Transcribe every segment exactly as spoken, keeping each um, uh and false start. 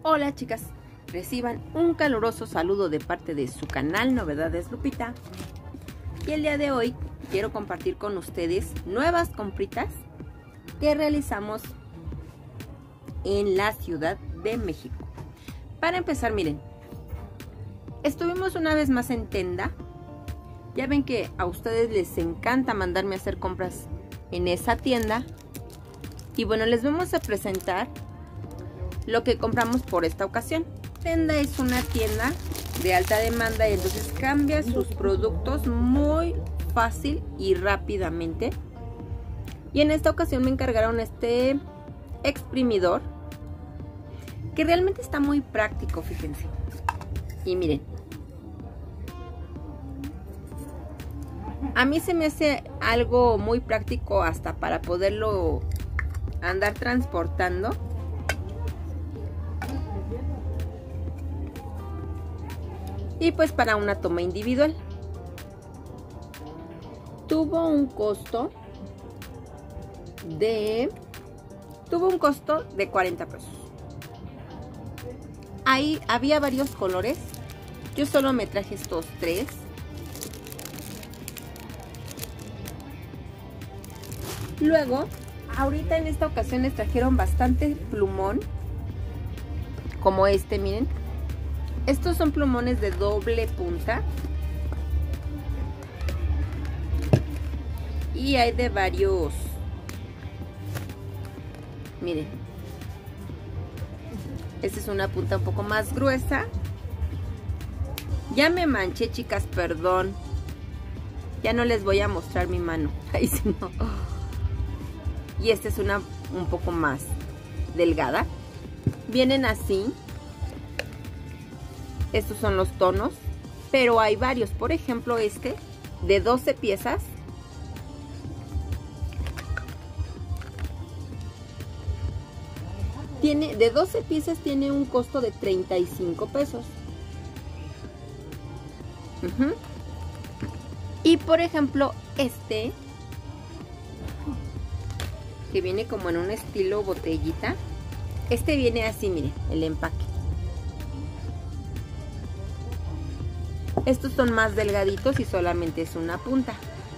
Hola chicas, reciban un caluroso saludo de parte de su canal Novedades Lupita. Y el día de hoy quiero compartir con ustedes nuevas compritas que realizamos en la Ciudad de México. Para empezar, miren, estuvimos una vez más en Tenda. Ya ven que a ustedes les encanta mandarme a hacer compras en esa tienda. Y bueno, les vamos a presentar lo que compramos por esta ocasión. Tenda es una tienda de alta demanda y entonces cambia sus productos muy fácil y rápidamente. Y en esta ocasión me encargaron este exprimidor que realmente está muy práctico, fíjense. Y miren, a mí se me hace algo muy práctico hasta para poderlo andar transportando. Y pues para una toma individual. Tuvo un costo de tuvo un costo de cuarenta pesos. Ahí había varios colores. Yo solo me traje estos tres. Luego, ahorita en esta ocasión les trajeron bastante plumón, como este, miren. Estos son plumones de doble punta. Y hay de varios. Miren. Esta es una punta un poco más gruesa. Ya me manché, chicas, perdón. Ya no les voy a mostrar mi mano. Ahí sí no. Y esta es una un poco más delgada. Vienen así. Estos son los tonos, pero hay varios. Por ejemplo, este de doce piezas. Tiene, de doce piezas tiene un costo de treinta y cinco pesos. Uh-huh. Y por ejemplo, este, que viene como en un estilo botellita. Este viene así, miren, el empaque. Estos son más delgaditos y solamente es una punta.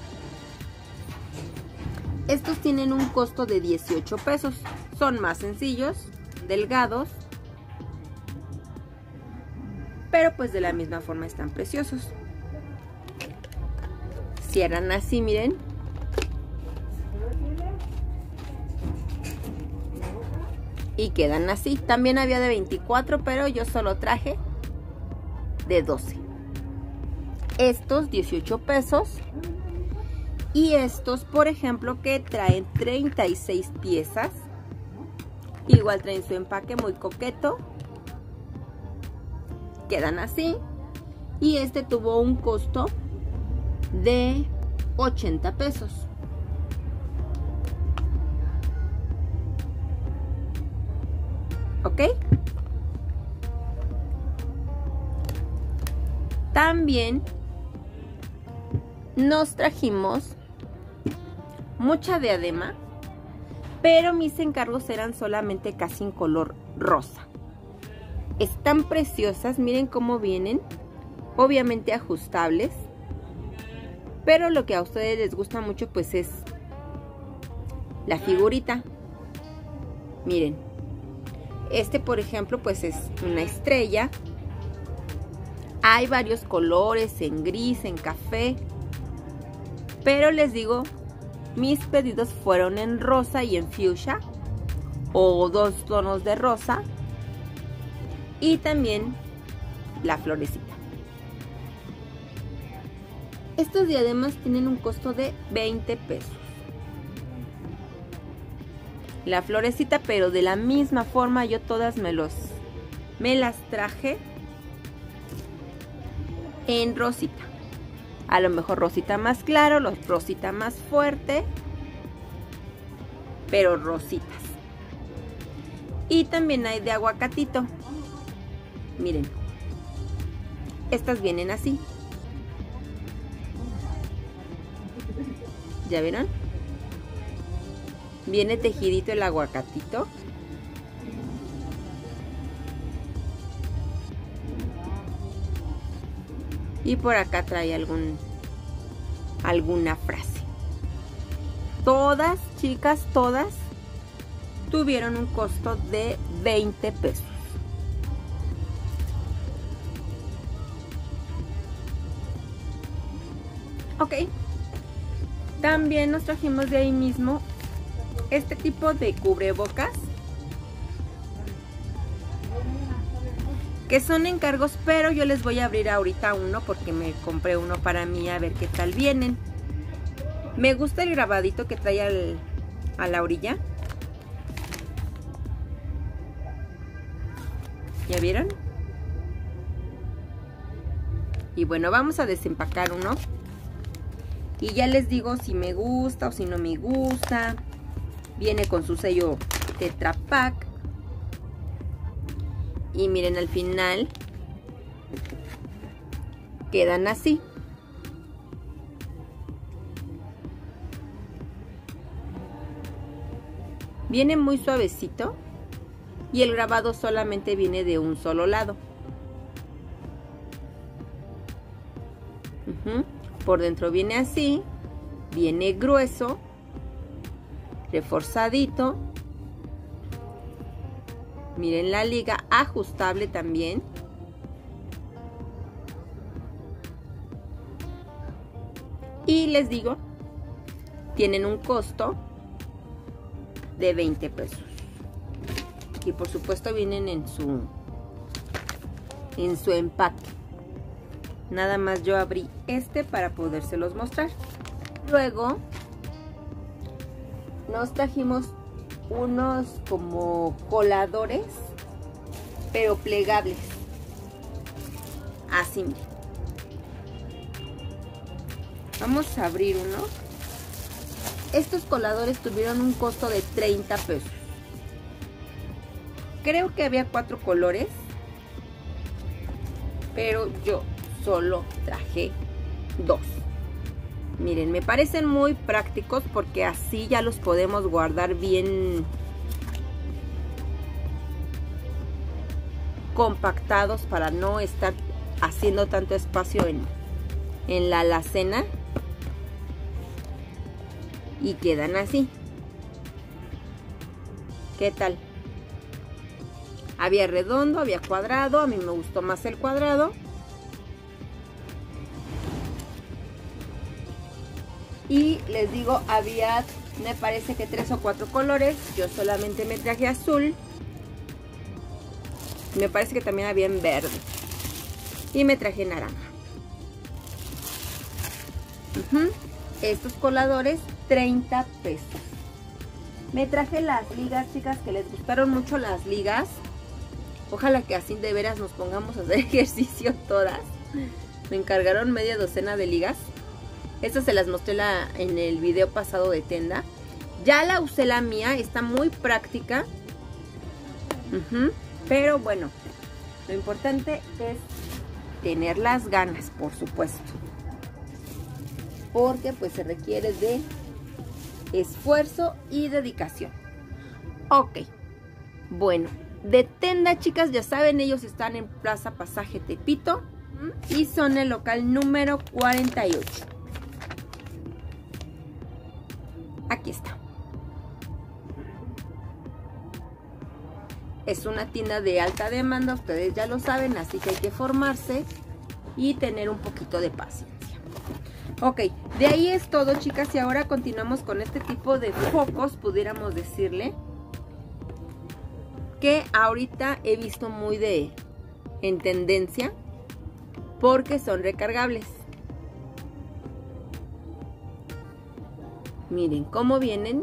Estos tienen un costo de dieciocho pesos. Son más sencillos, delgados, pero pues de la misma forma están preciosos. Cierran así, miren. Y quedan así. También había de veinticuatro, pero yo solo traje de doce. Estos dieciocho pesos. Y estos, por ejemplo, que traen treinta y seis piezas. Igual traen su empaque muy coqueto. Quedan así. Y este tuvo un costo de ochenta pesos. ¿Ok? También nos trajimos mucha diadema, pero mis encargos eran solamente casi en color rosa. Están preciosas, miren cómo vienen, obviamente ajustables, pero lo que a ustedes les gusta mucho pues es la figurita. Miren, este por ejemplo pues es una estrella. Hay varios colores, en gris, en café. Pero les digo, mis pedidos fueron en rosa y en fuchsia, o dos tonos de rosa, y también la florecita. Estos diademas tienen un costo de veinte pesos. La florecita, pero de la misma forma yo todas me los me las traje en rosita. A lo mejor rosita más claro, los rosita más fuerte, pero rositas. Y también hay de aguacatito. Miren, estas vienen así. ¿Ya vieron? Viene tejidito el aguacatito. Y por acá trae algún, alguna frase. Todas, chicas, todas tuvieron un costo de veinte pesos. Ok. También nos trajimos de ahí mismo este tipo de cubrebocas, que son encargos, pero yo les voy a abrir ahorita uno porque me compré uno para mí, a ver qué tal vienen. Me gusta el grabadito que trae al, a la orilla. ¿Ya vieron? Y bueno, vamos a desempacar uno. Y ya les digo si me gusta o si no me gusta. Viene con su sello Tetra Pak. Y miren, al final quedan así. Viene muy suavecito. Y el grabado solamente viene de un solo lado. Uh-huh. Por dentro viene así. Viene grueso. Reforzadito. Miren la liga, ajustable también. Y les digo, tienen un costo de veinte pesos. Y por supuesto vienen en su en su empaque. Nada más yo abrí este para podérselos mostrar. Luego nos trajimos unos como coladores, pero plegables. Así, miren. Vamos a abrir uno. Estos coladores tuvieron un costo de treinta pesos. Creo que había cuatro colores, pero yo solo traje dos. Miren, me parecen muy prácticos porque así ya los podemos guardar bien compactados para no estar haciendo tanto espacio en, en la alacena. Y quedan así. ¿Qué tal? Había redondo, había cuadrado. A mí me gustó más el cuadrado. Y les digo, había, me parece que tres o cuatro colores. Yo solamente me traje azul. Me parece que también había en verde. Y me traje naranja. Uh-huh. Estos coladores, treinta pesos. Me traje las ligas, chicas, que les gustaron mucho las ligas. Ojalá que así de veras nos pongamos a hacer ejercicio todas. Me encargaron media docena de ligas. Estas se las mostré la, en el video pasado de Tenda. Ya la usé la mía, está muy práctica. Uh-huh. Pero bueno, lo importante es tener las ganas, por supuesto. Porque pues se requiere de esfuerzo y dedicación. Ok, bueno, de Tenda, chicas, ya saben, ellos están en Plaza Pasaje Tepito y son el local número cuarenta y ocho. Aquí está. Es una tienda de alta demanda, ustedes ya lo saben, así que hay que formarse y tener un poquito de paciencia. Ok, de ahí es todo, chicas, y ahora continuamos con este tipo de focos, pudiéramos decirle, que ahorita he visto muy de en tendencia porque son recargables. Miren cómo vienen.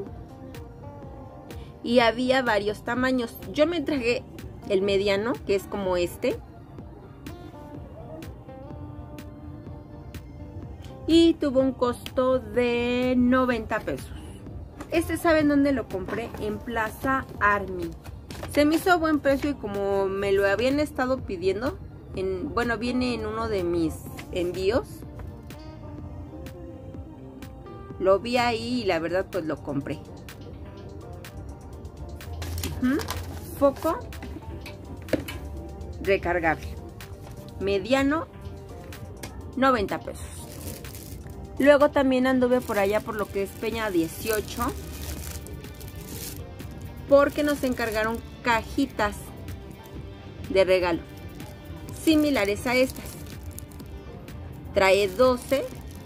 Y había varios tamaños. Yo me traje el mediano, que es como este. Y tuvo un costo de noventa pesos. Este, ¿saben dónde lo compré? En Plaza Army. Se me hizo buen precio y como me lo habían estado pidiendo, en, bueno, viene en uno de mis envíos. Lo vi ahí y la verdad pues lo compré. Uh-huh. Foco recargable. Mediano noventa pesos. Luego también anduve por allá por lo que es Peña dieciocho, porque nos encargaron cajitas de regalo similares a estas. Trae doce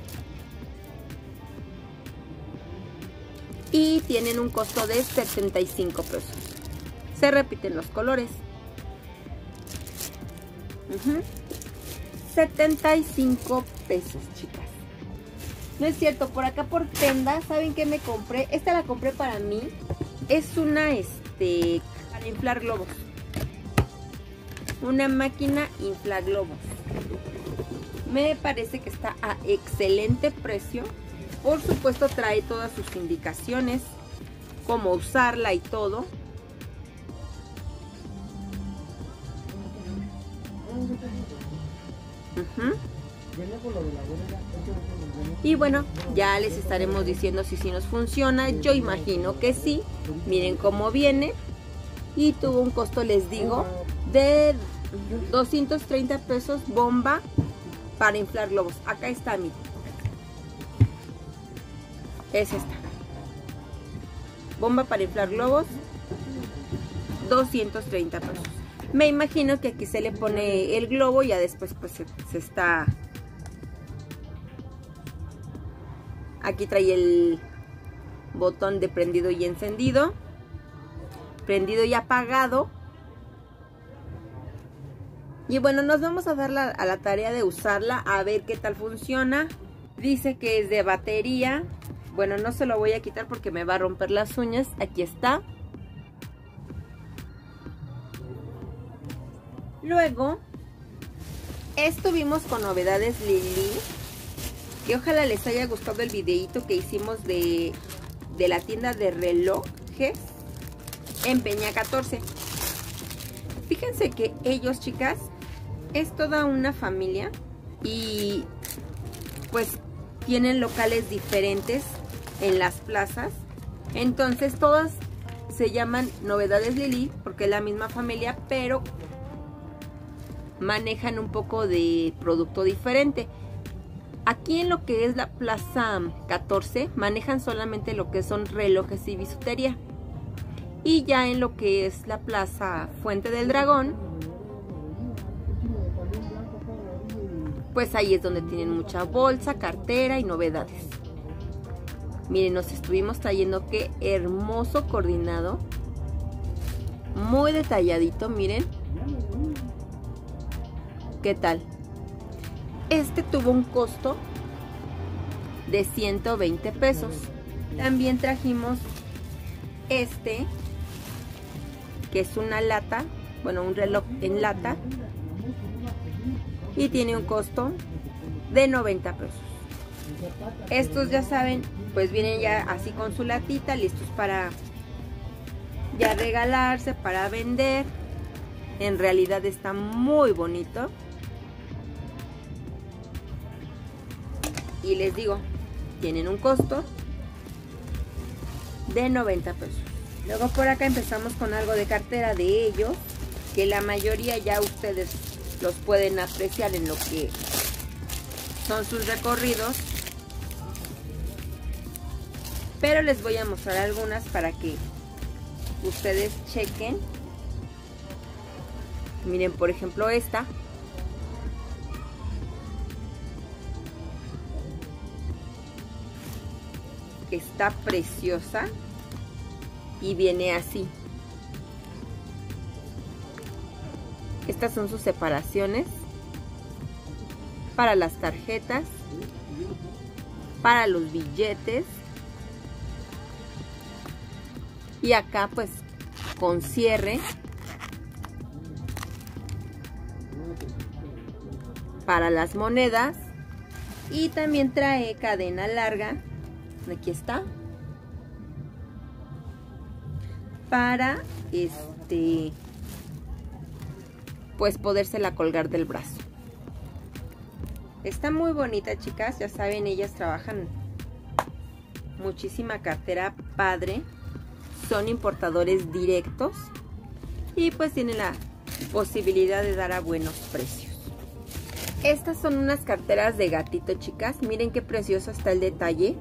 y tienen un costo de setenta y cinco pesos. Se repiten los colores. Uh-huh. setenta y cinco pesos, chicas. No es cierto, por acá por Tenda, ¿saben qué me compré? Esta la compré para mí. Es una, este, para inflar globos. Una máquina infla globos. Me parece que está a excelente precio. Por supuesto trae todas sus indicaciones, cómo usarla y todo. Uh-huh. Y bueno, ya les estaremos diciendo si sí nos funciona. Yo imagino que sí. Miren cómo viene. Y tuvo un costo, les digo, de doscientos treinta pesos bomba para inflar globos. Acá está, miren. Es esta. Bomba para inflar globos. doscientos treinta pesos. Me imagino que aquí se le pone el globo y ya después pues se, se está... Aquí trae el botón de prendido y encendido. Prendido y apagado. Y bueno, nos vamos a dar la, a la tarea de usarla, a ver qué tal funciona. Dice que es de batería. Bueno, no se lo voy a quitar porque me va a romper las uñas. Aquí está. Luego, estuvimos con novedades Lili. Que ojalá les haya gustado el videito que hicimos de, de la tienda de relojes en Peña catorce. Fíjense que ellos, chicas, es toda una familia y pues tienen locales diferentes en las plazas. Entonces todas se llaman Novedades Lili porque es la misma familia, pero manejan un poco de producto diferente. Aquí en lo que es la plaza catorce manejan solamente lo que son relojes y bisutería. Y ya en lo que es la plaza Fuente del Dragón, pues ahí es donde tienen mucha bolsa, cartera y novedades. Miren, nos estuvimos trayendo qué hermoso coordinado. Muy detalladito, miren. ¿Qué tal? Este tuvo un costo de ciento veinte pesos. También trajimos este, que es una lata, bueno, un reloj en lata. Y tiene un costo de noventa pesos. Estos ya saben, pues vienen ya así con su latita, listos para ya regalarse, para vender. En realidad está muy bonito. Y les digo, tienen un costo de noventa pesos. Luego por acá empezamos con algo de cartera de ellos, que la mayoría ya ustedes los pueden apreciar en lo que son sus recorridos. Pero les voy a mostrar algunas para que ustedes chequen. Miren, por ejemplo, esta. Está preciosa y viene así. Estas son sus separaciones para las tarjetas, para los billetes. Y acá pues con cierre para las monedas. Y también trae cadena larga. Aquí está. Para este pues podérsela colgar del brazo. Está muy bonita, chicas. Ya saben, ellas trabajan muchísima cartera padre. Son importadores directos. Y pues tienen la posibilidad de dar a buenos precios. Estas son unas carteras de gatito, chicas. Miren qué precioso está el detalle.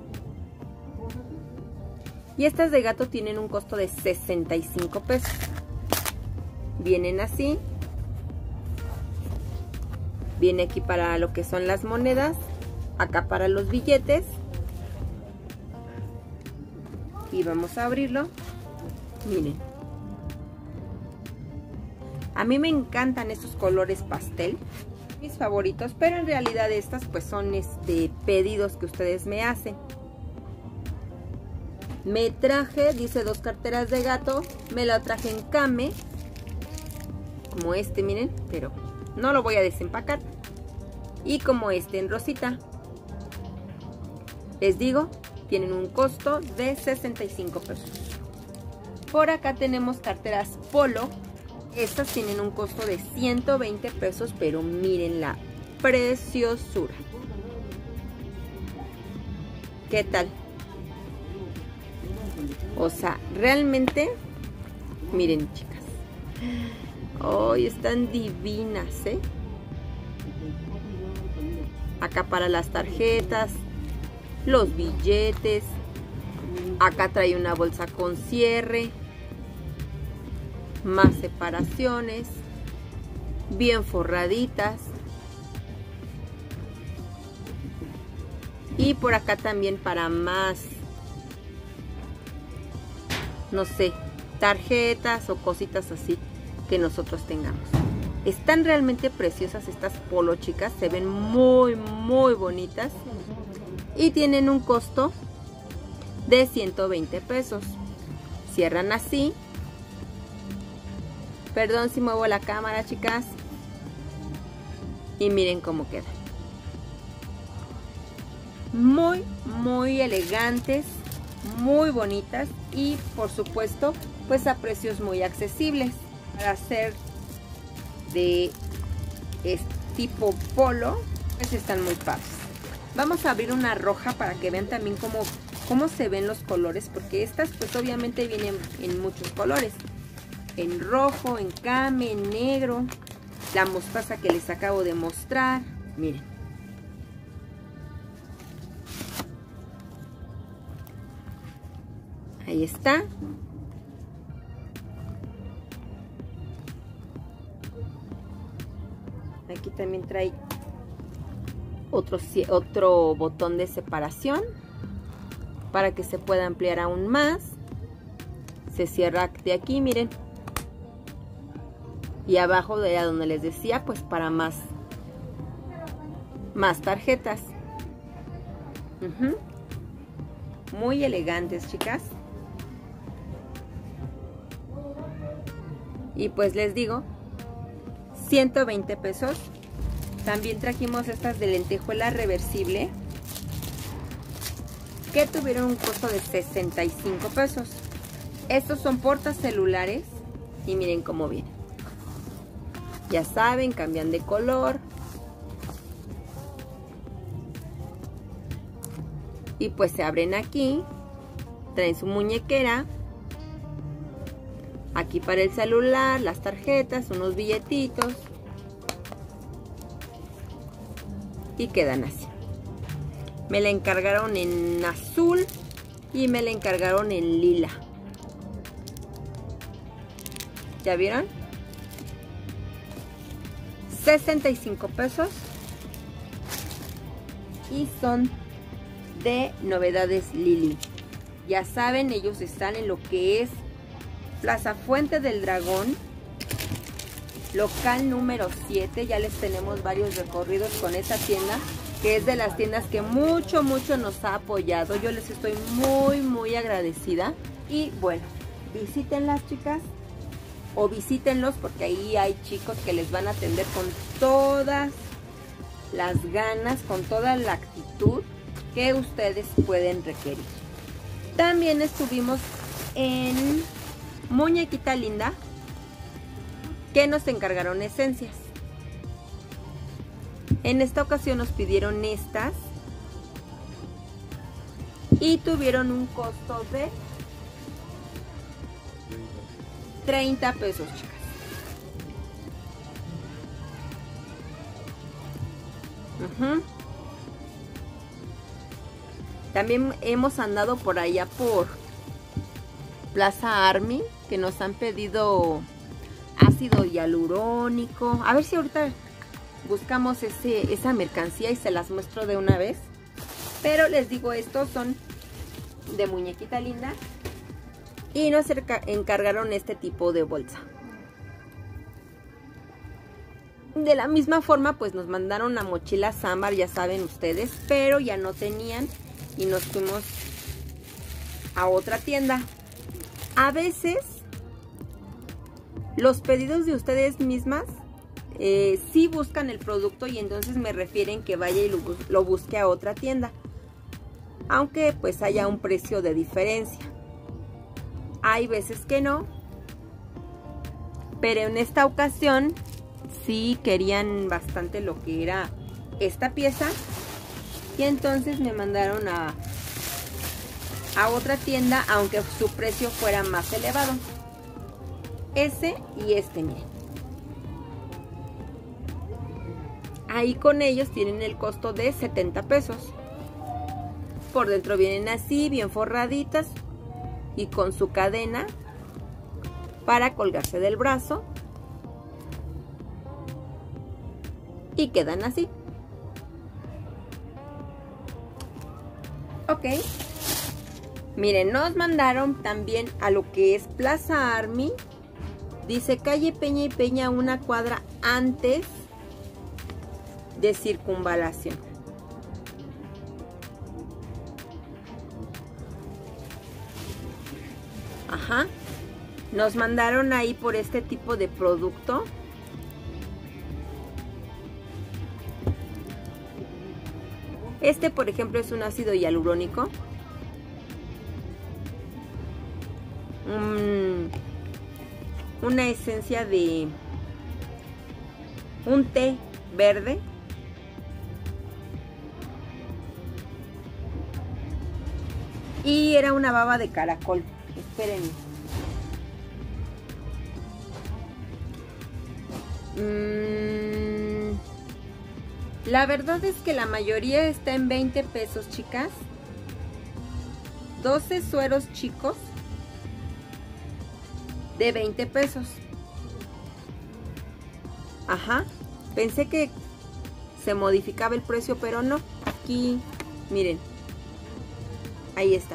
Y estas de gato tienen un costo de sesenta y cinco pesos. Vienen así. Viene aquí para lo que son las monedas. Acá para los billetes. Y vamos a abrirlo. Miren. A mí me encantan estos colores pastel. Mis favoritos. Pero en realidad estas pues son este, pedidos que ustedes me hacen. Me traje, dice, dos carteras de gato. Me la traje en Kame. Como este, miren. Pero no lo voy a desempacar. Y como este en rosita. Les digo, tienen un costo de sesenta y cinco pesos. Por acá tenemos carteras Polo. Estas tienen un costo de ciento veinte pesos. Pero miren la preciosura. ¿Qué tal? O sea, realmente, miren, chicas. Oh, están divinas, ¿eh? Acá para las tarjetas, los billetes. Acá trae una bolsa con cierre. Más separaciones. Bien forraditas. Y por acá también para más, no sé, tarjetas o cositas así que nosotros tengamos. Están realmente preciosas estas Polo, chicas. Se ven muy, muy bonitas. Y tienen un costo de ciento veinte pesos. Cierran así. Perdón si muevo la cámara, chicas. Y miren cómo quedan. Muy, muy elegantes. Muy bonitas. Y por supuesto, pues a precios muy accesibles. Para hacer de este tipo Polo, pues están muy padres. Vamos a abrir una roja para que vean también cómo, cómo se ven los colores, porque estas pues obviamente vienen en muchos colores. En rojo, en Kame, en negro, la mostaza que les acabo de mostrar. Miren. Ahí está. Aquí también trae otro, otro botón de separación para que se pueda ampliar aún más. Se cierra de aquí, miren. Y abajo de donde les decía, pues para más, más tarjetas. Uh-huh. Muy elegantes, chicas. Y pues les digo, ciento veinte pesos. También trajimos estas de lentejuela reversible, que tuvieron un costo de sesenta y cinco pesos. Estos son portacelulares y miren cómo vienen. Ya saben, cambian de color. Y pues se abren aquí. Traen su muñequera. Aquí para el celular, las tarjetas, unos billetitos. Y quedan así. Me la encargaron en azul y me la encargaron en lila. ¿Ya vieron? sesenta y cinco pesos. Y son de Novedades Lili. Ya saben, ellos están en lo que es Plaza Fuente del Dragón, local número siete. Ya les tenemos varios recorridos con esta tienda, que es de las tiendas que mucho, mucho nos ha apoyado. Yo les estoy muy, muy agradecida. Y bueno, visítenlas, chicas, o visítenlos, porque ahí hay chicos que les van a atender con todas las ganas, con toda la actitud que ustedes pueden requerir. También estuvimos en Muñequita Linda, que nos encargaron esencias. En esta ocasión nos pidieron estas y tuvieron un costo de treinta pesos, chicas. Uh-huh. También hemos andado por allá por Plaza Army, que nos han pedido ácido hialurónico. A ver si ahorita buscamos ese, esa mercancía y se las muestro de una vez. Pero les digo, estos son de muñequita linda y nos encargaron este tipo de bolsa. De la misma forma, pues nos mandaron la mochila Sambar, ya saben ustedes, pero ya no tenían y nos fuimos a otra tienda. A veces los pedidos de ustedes mismas eh, sí buscan el producto y entonces me refieren que vaya y lo, lo busque a otra tienda, aunque pues haya un precio de diferencia. Hay veces que no, pero en esta ocasión sí querían bastante lo que era esta pieza y entonces me mandaron a, a otra tienda, aunque su precio fuera más elevado. Ese y este, miren. Ahí con ellos tienen el costo de setenta pesos. Por dentro vienen así, bien forraditas y con su cadena para colgarse del brazo. Y quedan así. Ok. Miren, nos mandaron también a lo que es Plaza Army. Dice calle Peña y Peña, una cuadra antes de Circunvalación. Ajá. Nos mandaron ahí por este tipo de producto. Este, por ejemplo, es un ácido hialurónico. Um, una esencia de un té verde. Y era una baba de caracol. Espérenme. Mm, la verdad es que la mayoría está en veinte pesos, chicas. doce sueros chicos de veinte pesos. Ajá. Pensé que se modificaba el precio, pero no. Aquí, miren. Ahí está.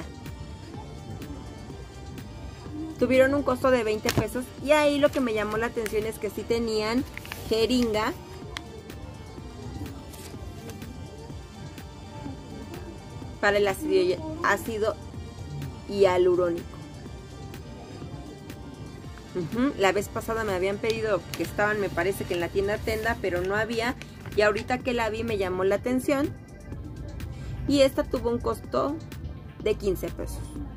Tuvieron un costo de veinte pesos. Y ahí lo que me llamó la atención es que sí tenían jeringa. Para el ácido, ácido hialurónico. Uh-huh. La vez pasada me habían pedido que estaban, me parece que en la tienda Tenda, pero no había. Y ahorita que la vi me llamó la atención. Y esta tuvo un costo de quince pesos.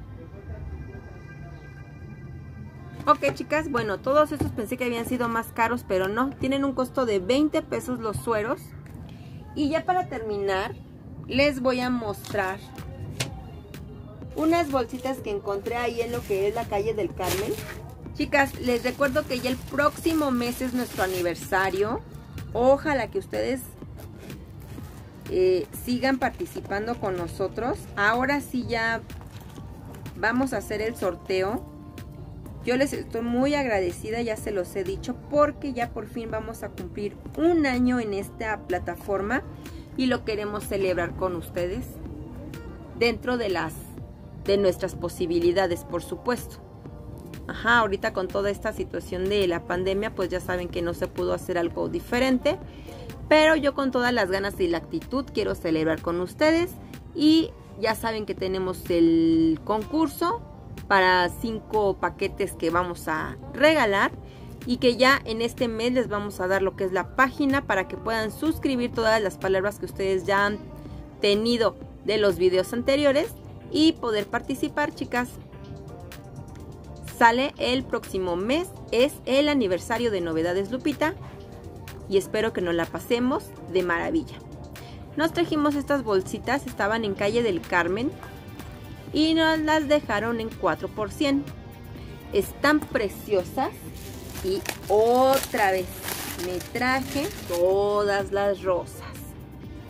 Ok, chicas, bueno, todos estos pensé que habían sido más caros, pero no. Tienen un costo de veinte pesos los sueros. Y ya para terminar, les voy a mostrar unas bolsitas que encontré ahí en lo que es la calle del Carmen. Chicas, les recuerdo que ya el próximo mes es nuestro aniversario. Ojalá que ustedes eh, sigan participando con nosotros. Ahora sí ya vamos a hacer el sorteo. Yo les estoy muy agradecida, ya se los he dicho, porque ya por fin vamos a cumplir un año en esta plataforma y lo queremos celebrar con ustedes dentro de las de nuestras posibilidades, por supuesto. Ajá, ahorita con toda esta situación de la pandemia, pues ya saben que no se pudo hacer algo diferente, pero yo con todas las ganas y la actitud quiero celebrar con ustedes. Y ya saben que tenemos el concurso para cinco paquetes que vamos a regalar y que ya en este mes les vamos a dar lo que es la página para que puedan suscribir todas las palabras que ustedes ya han tenido de los videos anteriores y poder participar, chicas. Sale el próximo mes, es el aniversario de Novedades Lupita y espero que nos la pasemos de maravilla. Nos trajimos estas bolsitas, estaban en calle del Carmen y nos las dejaron en cuatro por cien. Están preciosas y otra vez me traje todas las rosas.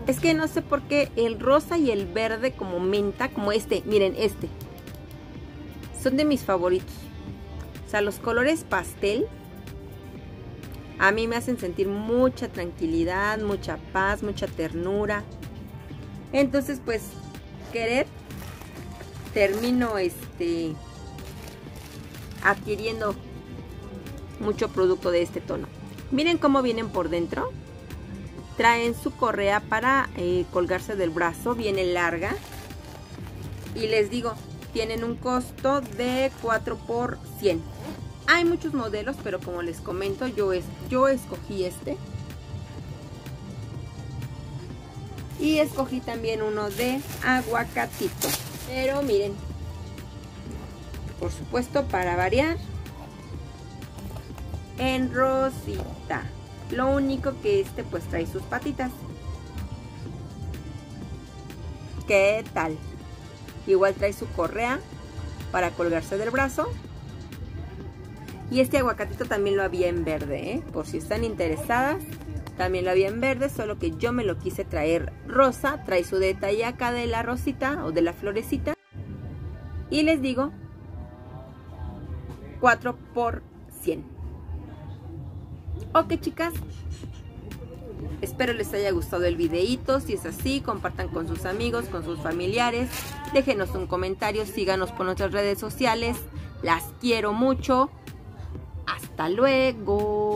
Es que no sé por qué el rosa y el verde como menta, como este, miren este, son de mis favoritos. O sea, los colores pastel a mí me hacen sentir mucha tranquilidad, mucha paz, mucha ternura. Entonces, pues, querer, termino este adquiriendo mucho producto de este tono. Miren cómo vienen por dentro. Traen su correa para eh, colgarse del brazo, viene larga. Y les digo, tienen un costo de cuatro por cien. Hay muchos modelos, pero como les comento, yo, es, yo escogí este. Y escogí también uno de aguacatito. Pero miren, por supuesto, para variar, en rosita. Lo único que este pues trae sus patitas. ¿Qué tal? Igual trae su correa para colgarse del brazo. Y este aguacatito también lo había en verde, ¿eh? Por si están interesadas, también lo había en verde, solo que yo me lo quise traer rosa. Trae su detalle acá de la rosita o de la florecita. Y les digo, cuatro por cien. Ok, chicas, espero les haya gustado el videíto. Si es así, compartan con sus amigos, con sus familiares. Déjenos un comentario, síganos por nuestras redes sociales. Las quiero mucho. Hasta luego.